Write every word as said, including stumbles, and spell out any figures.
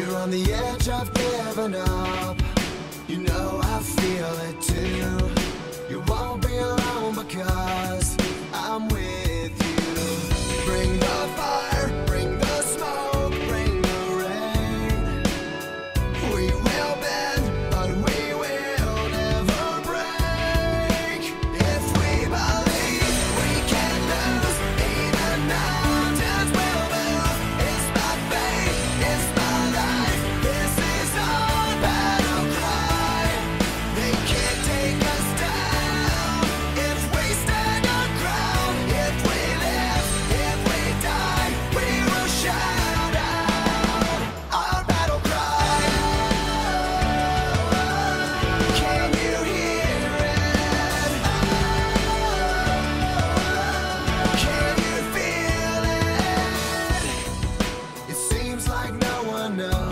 We're on the edge of giving up. You know I feel it too. You won't be alone because I'm with you. Bring the fire, bring the smoke, bring the rain. We will bend, but we will never break. If we believe we can lose, even mountains will move. It's my faith, it's my life. This is our battle cry. They can't take us down if we stand our ground. If we live, if we die, we will shout out our battle cry. Can you hear it? Can you feel it? It seems like no one knows.